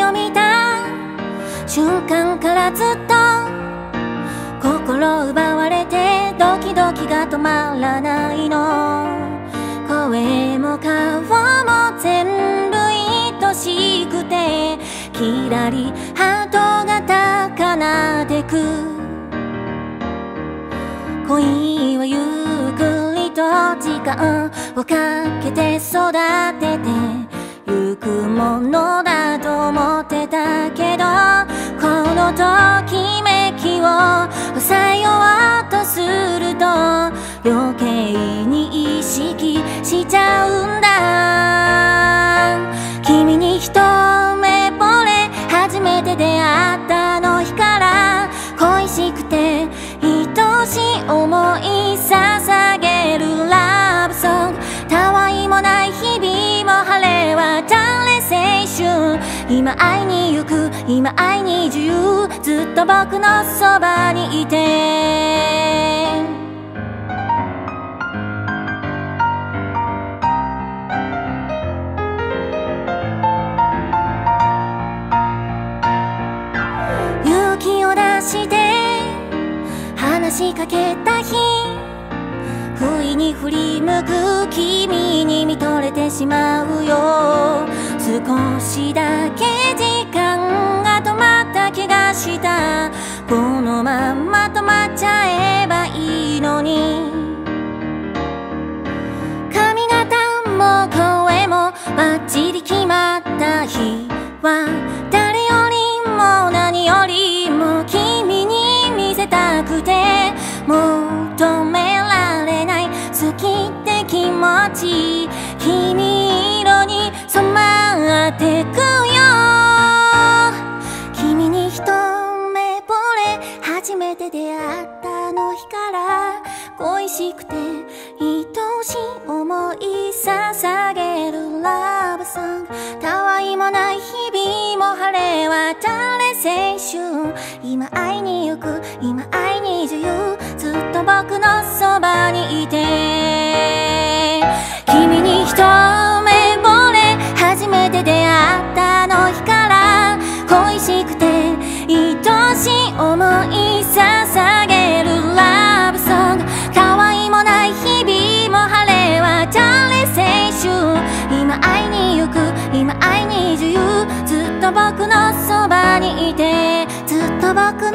を見た瞬間からずっと心奪われてドキドキが止まらないの。声も顔も全部愛しくてキラリハートが高鳴ってく。恋はゆっくりと時間をかけて育ててゆくものだと思ってたけど、このときめきを抑えようとすると余計に意識しちゃうんだ。君に一目惚れ初めて出会ったあの日から恋しくて愛しい思い捧げるラブソング。たわいもない日々も晴れ渡れ青春。今会いに行く今会いに自由、ずっと僕のそばにいて。勇気を出して話しかけた日、不意に振り向く君に見とれてしまうよ。少しだけ時間が止まった気がした。このまま止まっちゃえばいいのに。髪型も声もバッチリ決まった日は誰よりも何よりも君に見せたくて、求められない好きって気持ち君色に染まってくよ。君に一目惚れ初めて出会ったあの日から恋しくて愛しい思い捧げるラブソング。たわいもない日々も晴れ渡れ青春。今会いに行く今会いに自由、ずっと僕のそばにいて。君に一目惚れ初めて出会ったあの日から恋しくて愛しい思い捧げるラブソング。たわいもない日々も晴れ渡れ青春。今会いに行く今会いに自由、ずっと僕のそばにいて、ずっと僕の